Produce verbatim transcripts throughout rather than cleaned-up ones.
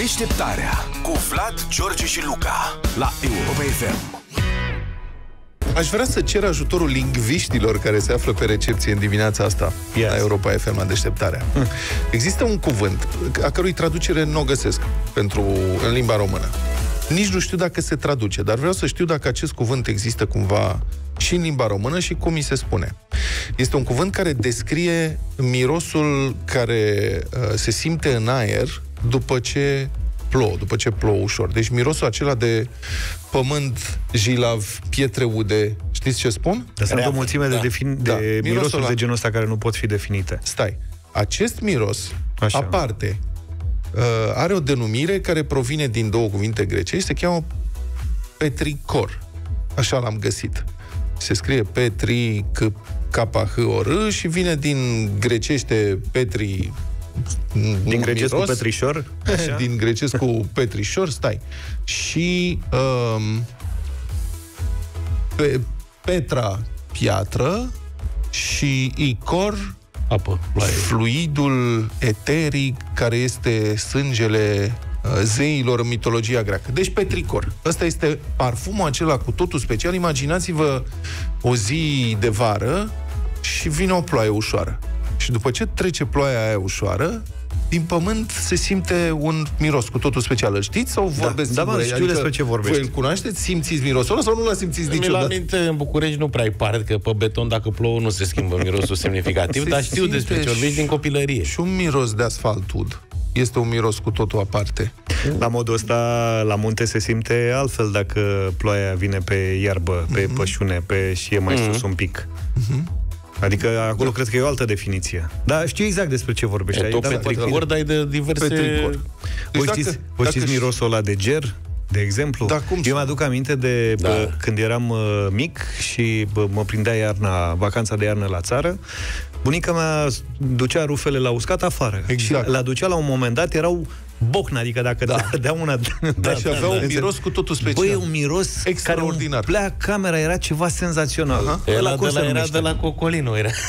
Deșteptarea cu Vlad, George și Luca la Europa F M. Aș vrea să cer ajutorul lingviștilor care se află pe recepție în dimineața asta yes. la Europa F M, la Deșteptarea. Mm. Există un cuvânt a cărui traducere nu o găsesc pentru, în limba română. Nici nu știu dacă se traduce, dar vreau să știu dacă acest cuvânt există cumva și în limba română și cum mi se spune. Este un cuvânt care descrie mirosul care uh, se simte în aer după ce plouă, după ce plouă ușor. Deci mirosul acela de pământ, jilav, pietre ude. Știți ce spun? Dar sunt o mulțime de, defini- da. de Da. mirosuri la... de genul ăsta care nu pot fi definite. Stai. Acest miros, Așa. aparte, uh, are o denumire care provine din două cuvinte grecești, se cheamă petricor. Așa l-am găsit. Se scrie petri, k p h o r și vine din grecește petri, din grecesc miros, cu petrișor? Așa? Din grecesc cu petrișor, stai. Și um, pe, petra, piatră, și icor, apă, fluidul eteric care este sângele zeilor în mitologia greacă. Deci petricor. Ăsta este parfumul acela cu totul special. Imaginați-vă o zi de vară și vine o ploaie ușoară. Și după ce trece ploaia aia ușoară, din pământ se simte un miros cu totul special. Îl știți sau vorbeți? Da, da, mă, știu adică despre ce vorbești. Voi îl cunoașteți? Simțiți mirosul ăla sau nu l-a simțiți niciodată? Mi-l aminte, în București nu prea ai parte că pe beton, dacă plouă, nu se schimbă mirosul semnificativ, se dar știu despre ce vorbești din copilărie. Și un miros de asfalt ud este un miros cu totul aparte. La modul ăsta, la munte se simte altfel dacă ploaia vine pe iarbă, pe mm-hmm. pășune, pe și e mai mm-hmm. sus un pic. Mm-hmm. Adică acolo da. cred că e o altă definiție. Dar știu exact despre ce vorbești. E tot petricor, dar ai de diverse... Petricor. Voi deci știți, dacă, știți mirosul ăla de ger? De exemplu, da, cum eu mi-aduc aminte de da. bă, când eram uh, mic și bă, mă prindea iarna, vacanța de iarnă la țară, bunica mea ducea rufele la uscat afară. Exact. Și la ducea la un moment dat, erau bocna, adică dacă da. dădea una... Da, da, și avea da, un miros cu totul special. Băi, un miros extraordinar. Care umplea camera, era ceva senzațional. Uh-huh. Era, la de la, era de la Cocolino. Era.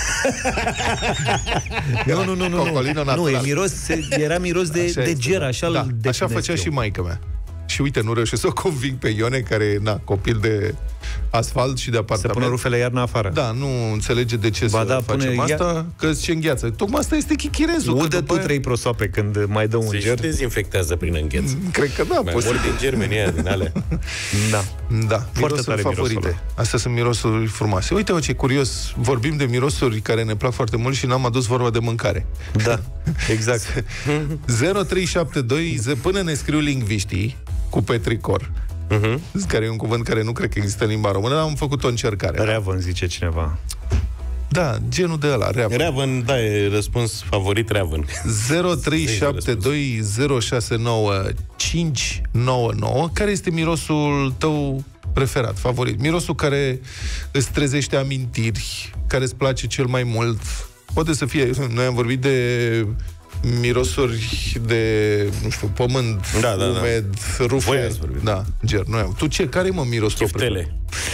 nu, nu, nu, nu. Cocolino nu, e miros, era miros de, de ger, așa da, de așa făcea și maica mea. Și uite, nu reușesc să o conving pe Ione, care, na, copil de asfalt și de apartament. Se pune rufele iarna afară. Da, nu înțelege de ce ba să da, facem pune asta, ia... că se îngheață. Tocmai asta este chichirezul. Udă tu aia... trei prosoape când mai dă un se ger. Se dezinfectează prin îngheț. Cred că da. Mai mor din germenia, din alea. Da. Da. Foarte tare favorite. Astea sunt mirosuri frumoase. Uite, ce curios. Vorbim de mirosuri care ne plac foarte mult și n-am adus vorba de mâncare. Da, exact. zero trei șapte doi până ne scriu lingviștii cu petricor, uh-huh. care e un cuvânt care nu cred că există în limba română, dar am făcut o încercare. Reavăn, zice cineva. Da, genul de ăla, Reavăn. Reavăn, da, e răspuns favorit, Reavăn. zero trei șapte doi zero șase nouă cinci nouă nouă. Care este mirosul tău preferat, favorit? Mirosul care îți trezește amintiri, care îți place cel mai mult. Poate să fie, noi am vorbit de mirosuri de, nu știu, pământ, da, da, umed, da. rufe. Da, ger, noi am. Tu ce? Care mă mirosul? Chiftele.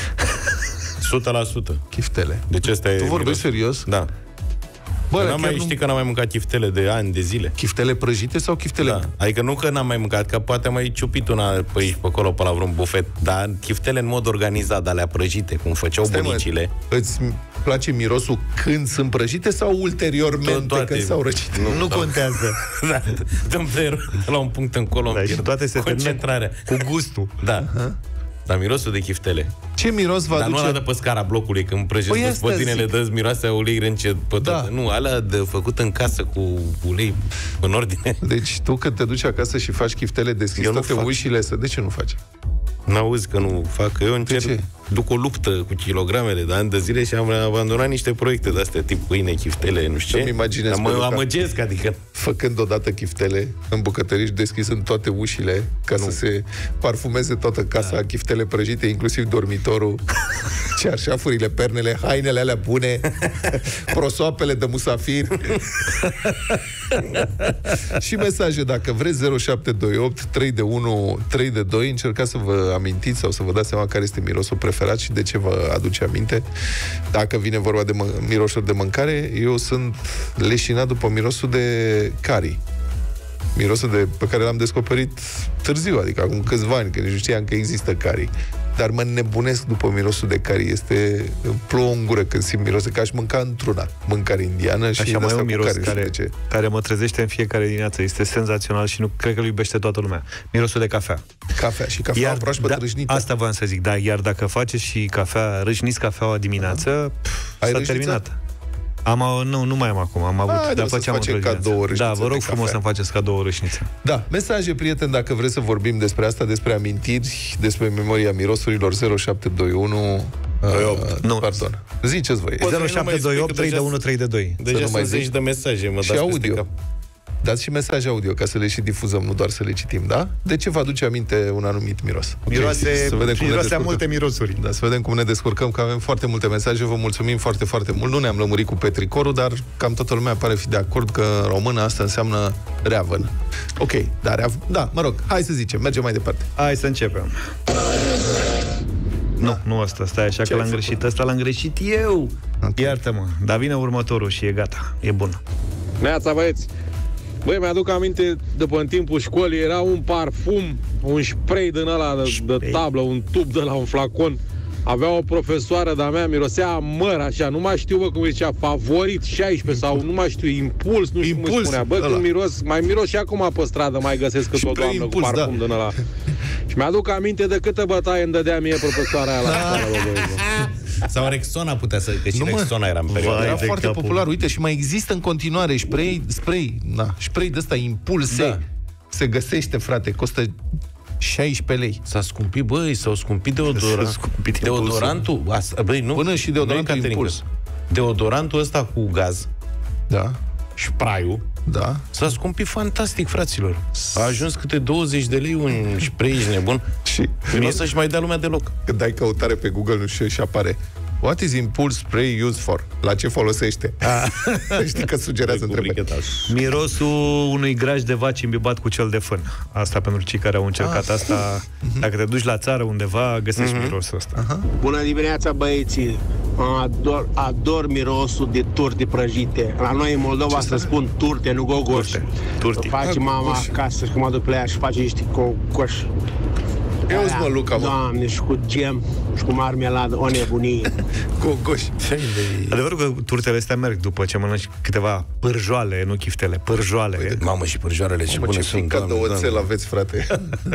o sută la sută. Chiftele. Deci ăsta e. Tu vorbești serios? Da. Bă, n-am mai, nu... Știi că n-am mai mâncat chiftele de ani, de zile. Chiftele prăjite sau chiftele? Da. Adică nu că n-am mai mâncat, că poate am mai ciupit una pe aici, pe acolo, pe la vreun bufet, dar chiftele în mod organizat, alea prăjite, cum făceau Stai, bunicile. Mă, îți place mirosul când sunt prăjite sau ulteriormente Tot, când s-au răcit? Nu, nu contează. Da, dăm de la un punct încolo, da, și toate se concentrarea. Cu gustul. Da. Uh-huh. Dar mirosul de chiftele. Ce miros va Dar duce? nu ăla de pe scara blocului, când prăjesc păi spătinele, dă miroase ulei rânce pe da. Toate. Nu, alea de făcut în casă cu ulei în ordine. Deci tu când te duci acasă și faci chiftele, deschizi toate ușile, să... de ce nu faci? N-auzi că nu fac, că eu încerc, duc o luptă cu kilogramele de ani de zile și am abandonat niște proiecte de-astea, tip pâine, chiftele, nu știu ce. Să-mi imaginez mă amăgesc, adică. Făcând odată chiftele în bucătării și deschizând toate ușile ca nu. Să se parfumeze toată casa, da. Chiftele prăjite, inclusiv dormitorul, cearșafurile, pernele, hainele alea bune, prosoapele de musafir. Și mesaje, dacă vreți, zero șapte doi opt trei unu trei doi. Încercați să vă amintiți sau să vă dați seama care este mirosul preferat și de ce vă aduce aminte. Dacă vine vorba de mă- mirosuri de mâncare, eu sunt leșinat după mirosul de curry. Mirosul de, pe care l-am descoperit târziu, adică acum câțiva ani, că nici nu știam că există curry. Dar mă nebunesc după mirosul de curry. Este, îmi plouă în gură când simt mirosul, că aș mânca într-una mâncare indiană și așa mai e un miros care, care, care mă trezește în fiecare dimineață. Este senzațional și nu cred că îl iubește toată lumea. Mirosul de cafea. Cafea și cafea proaspăt da, râșnită. Asta voiam să zic, da, iar dacă faceți și cafea, râșniți cafeaua dimineață, pf, s-a terminat. Am, nu, nu mai am acum, am avut, A, dar făceam face cadou Da, vă rog frumos să-mi faceți cadou o râșniță. Da, mesaje, prieteni, dacă vreți să vorbim despre asta, despre amintiri, despre memoria mirosurilor. Zero șapte doi unu Uh, nu, pardon. Ziceți voi. zero șapte doi opt trei unu trei doi. Deja sunt zeci de mesaje, mă și audio. Dați și mesaje audio ca să le și difuzăm, nu doar să le citim, da? De ce vă aduce aminte un anumit miros? Miroase, okay, să vedem cum miroase multe mirosuri. Da, să vedem cum ne descurcăm, că avem foarte multe mesaje. Vă mulțumim foarte, foarte mult. Nu ne-am lămurit cu petricorul, dar cam toată lumea pare fi de acord că în română asta înseamnă reavăn. Ok, dar reav... da, mă rog, hai să zicem, mergem mai departe. Hai să începem. Nu, nu asta, stai așa, ce că l-am greșit. Ăsta l-am greșit eu. Okay. Iartă-mă, dar vine următorul și e gata, e bun. Neața, băieți. Băi, mi-aduc aminte, după în timpul școlii, era un parfum, un spray din ăla de, de tablă, un tub de la un flacon. Avea o profesoară de-a mea, mirosea măr, așa, nu mai știu, bă, cum zicea, favorit șaisprezece sau nu mai știu, impuls, nu știu impuls, cum îi spunea. Bă, ăla. Când miros, mai miros și acum pe stradă, mai găsesc cât o doamnă impuls, cu parfum da. Din ăla. Și mi-aduc aminte de câtă bătaie îmi dădea mie profesoara aia la școală, bă, bă, bă. Sau Rexona putea să... Că și nu, Rexona era în perioada. Era foarte capul. Popular. Uite, și mai există în continuare spray, spray, na, spray de ăsta, impulse. Da. Se găsește, frate, costă șaisprezece lei. S-a scumpit, băi, s-au scumpit deodorant. scumpit deodorantul. Asta, băi, nu? Până și deodorantul impuls. Deodorantul ăsta cu gaz. Da. Spray-ul. Da. S-a scumpit fantastic, fraților. A ajuns câte douăzeci de lei un spray, ești nebun. Și nu o să-și mai dea lumea deloc. Când dai căutare pe Google, nu știu, și apare What is impulse spray used for? La ce folosește? Știi că sugerează întrebări. Mirosul unui graj de vaci imbibat cu cel de fân. Asta pentru cei care au încercat ah. asta. Dacă te duci la țară undeva, găsești mm-hmm. mirosul ăsta. Uh-huh. Bună dimineața, băieții! Ador, ador mirosul de turte prăjite. La noi în Moldova se spun turte, nu gogoși. Turte. Face mama acasă și cum aduc pe ea și face niște gogoși. Eu-ți mă, Luca, mă. Doamne, și cu gem, și cu marmeladă, o nebunie. Cu goși. Adevărul că turtele astea merg după ce mănânci câteva pârjoale, nu chiftele, pârjoale. Păi, mamă, și pârjoarele ce bune sunt. Ficat de oțel aveți, frate.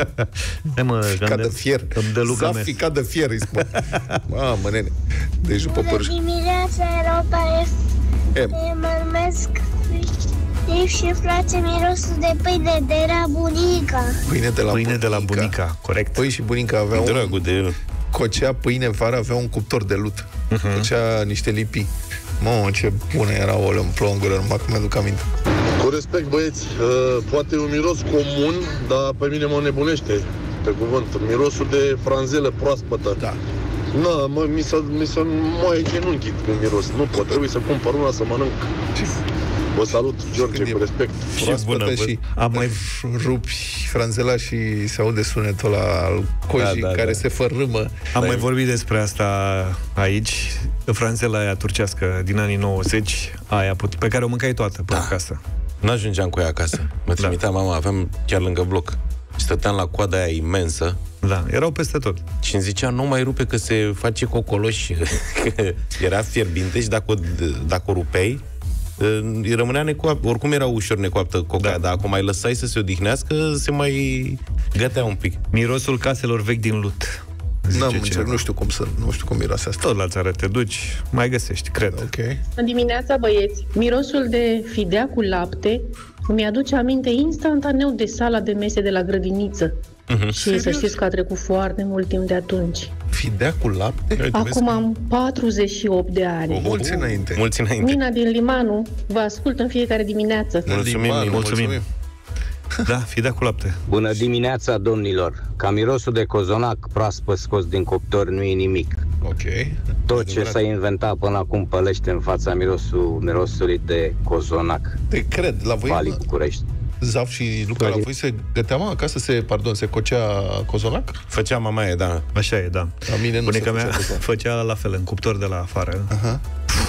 Ficat de fier. Zaf ficat de fier, îi spun. Mamă, nene. Deci după pârjoale. Bună dimineața, Europa F M. Mă numesc Steve și place mirosul de pâine de la bunica. Pâine de la pâine bunica. de la bunica, corect. Păi și bunica avea Dragul un... de el. Cocea pâine în vară, avea un cuptor de lut. Uh-huh. Cocea niște lipii. Mă, ce bună era o în plongură, numai că mi-aduc aminte. Cu respect, băieți, uh, poate e un miros comun, dar pe mine mă nebunește, pe cuvânt. Mirosul de franzelă proaspătă. Da. Na, mă, mi se mi se moaie genunchii cu miros. Nu pot, trebuie să cumpăr una să mănânc. Vă salut, George, cu respect. Proaspătă și, și am mai rupi franzela și se aude sunetul ăla al cojii da, da, care da. se fărâmă. Am mai vorbit despre asta aici. Franzela aia turcească din anii nouăzeci, aia pe care o mâncai toată până da. acasă. N-ajungeam cu ea acasă. Mă trimitea da. mama, aveam chiar lângă bloc. Și stăteam la coada aia imensă. Da, erau peste tot. Și îmi zicea, nu mai rupe că se face cocoloș. Că era fierbinte și dacă o, dacă o rupeai, îi rămânea necoaptă. Oricum era ușor necoaptă coca, da. Dar acum mai lăsai să se odihnească, se mai gătea un pic. Mirosul caselor vechi din lut. N-am încerc, nu știu cum să, nu știu cum miroase asta. Tot la țară te duci, mai găsești, cred. Ok. În dimineața, băieți, mirosul de fidea cu lapte îmi aduce aminte instantaneu de sala de mese de la grădiniță. Uh-huh. Și serios? Să știți că a trecut foarte mult timp de atunci. Fidea cu lapte? Acum am patruzeci și opt de ani. O, mulți înainte. Mulți înainte. Mina din Limanu vă ascult în fiecare dimineață. Mulțumim, mulțumim. mulțumim. Da, fidea cu lapte. Bună dimineața, domnilor. Ca mirosul de cozonac proaspăt scos din cuptor nu e nimic. Ok. Tot ce s-a inventat până acum pălește în fața mirosul, mirosului de cozonac. Te cred, la voi... Vali București. Zaf și Luca, la voi se gătea, mă, acasă se, pardon, se cocea cozonac? Făcea mama e, da. Așa e, da. La mine nu Bunica se mea făcea, făcea la fel, în cuptor de la afară. Aha.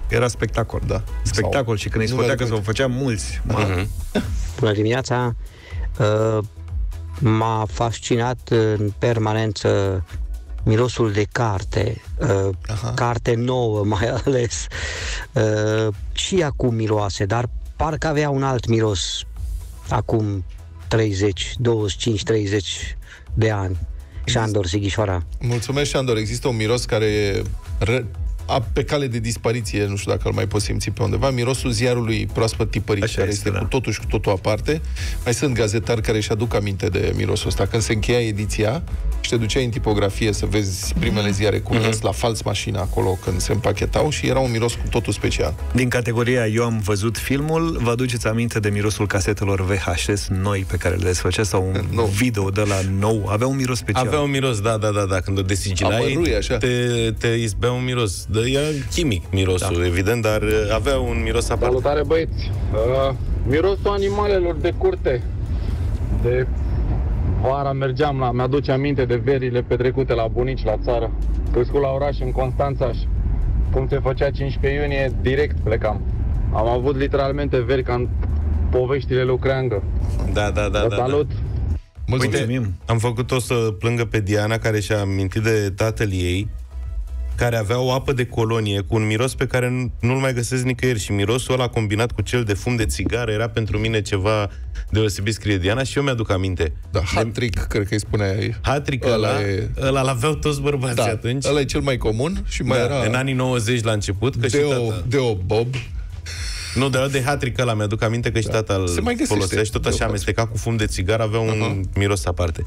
Era spectacol. Da. Spectacol. Sau... Și când îi spunea că s-o făcea mulți. Uh-huh. Bună dimineața! Uh, m-a fascinat în permanență mirosul de carte, uh, carte nouă mai ales. Uh, și acum miroase, dar parcă avea un alt miros acum treizeci, douăzeci și cinci, treizeci de ani. Șandor Sighișoara. Mulțumesc, Șandor. Există un miros care ră... a, pe cale de dispariție, nu știu dacă îl mai poți simți pe undeva, mirosul ziarului proaspăt tipărit, așa care este, este da. cu totul și cu totul aparte. Mai sunt gazetari care își aduc aminte de mirosul ăsta. Când se încheia ediția și te duceai în tipografie să vezi primele ziare cum ies, mm-hmm. la fals mașină acolo când se împachetau și era un miros cu totul special. Din categoria Eu am văzut filmul, vă aduceți aminte de mirosul casetelor V H S noi pe care le desfăcea sau un no. video de la nou? Avea un miros special. Avea un miros, da, da, da, da. Când o desigilai, te, te izbea un miros. Era chimic mirosul, da. evident, dar avea un miros aparte. Salutare, băieți! Uh, mirosul animalelor de curte. De vara mergeam la... Mi-aduce aminte de verile petrecute la bunici la țară. Crescut la oraș, în Constanța. Cum se făcea cincisprezece iunie, direct plecam. Am avut literalmente veri ca în poveștile lui Creangă. Da, da, da. Vă da, salut! Da. Uite, am făcut-o să plângă pe Diana, care și-a amintit de tatăl ei, care avea o apă de colonie cu un miros pe care nu-l mai găsesc nicăieri și mirosul ăla combinat cu cel de fum de țigară era pentru mine ceva deosebit, scrie Diana, și eu mi-aduc aminte. Da, hat-trick, cred că îi spunea ei. Hat-trick ăla, ăla, e... ăla l-aveau toți bărbații da, atunci. Ăla e cel mai comun și mai da, era... în anii nouăzeci la început, că Deo, și tata... Deo Bob. Nu, de, de hat-trick ăla mi-aduc aminte că și tata îl folosea și tot așa amesteca cu fum de țigară, avea un uh-huh. miros aparte.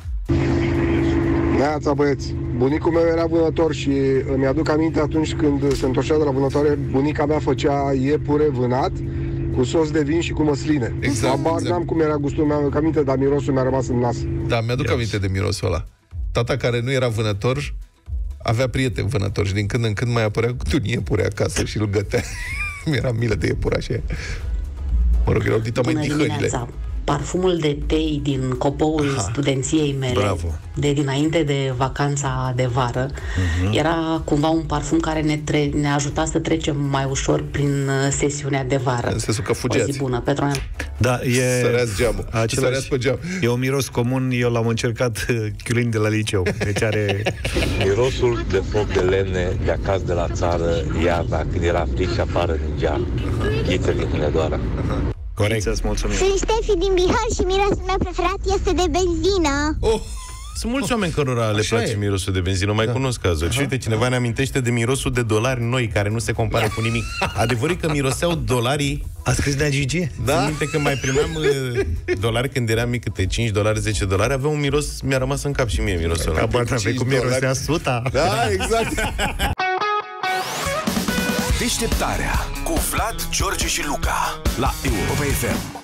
Neața, băieți! Bunicul meu era vânător și îmi aduc aminte atunci când se întorcea de la vânătoare, bunica mea făcea iepure vânat cu sos de vin și cu măsline. Exact. Abar exact. n-am cum era gustul, mi-aduc aminte, dar mirosul mi-a rămas în nas. Da, mi-aduc yes. aminte de mirosul ăla. Tata, care nu era vânător, avea prieteni vânători și din când în când mai apărea cu un iepure acasă și îl gătea. Mi-era milă de iepuraș aia. Mă rog, erau dita mai tihările. Parfumul de tei din copoul Aha. studenției mele, Bravo. de dinainte de vacanța de vară, uh-huh. era cumva un parfum care ne, tre- ne ajuta să trecem mai ușor prin sesiunea de vară. În sensul că fugeați. O zi bună, Petronel. Da, e... Săreați geamul. Același, pe geam. E un miros comun, eu l-am încercat chiulind de la liceu. Deci are... Mirosul de foc de lemne de acasă de la țară, iarna, când era fric și apară din geam. Ghiță din Hunedoara. Corect. Să-ți mulțumim. Sunt Ștefi din Bihar și mirosul meu preferat este de benzină. Oh. Sunt mulți oameni cărora le Așa place e. mirosul de benzină, mai da. cunosc cazuri. Și uite, cineva ne amintește de mirosul de dolari noi, care nu se compară cu nimic. Adevărul că miroseau dolarii. A scris de Gigi? Da. Țin minte că mai primeam dolari când eram mic, câte cinci dolari, zece dolari, avea un miros, mi-a rămas în cap și mie mirosul ăla. Ca cum mirosea suta. Da, exact. Deșteptarea cu Vlad, George și Luca la Europa F M.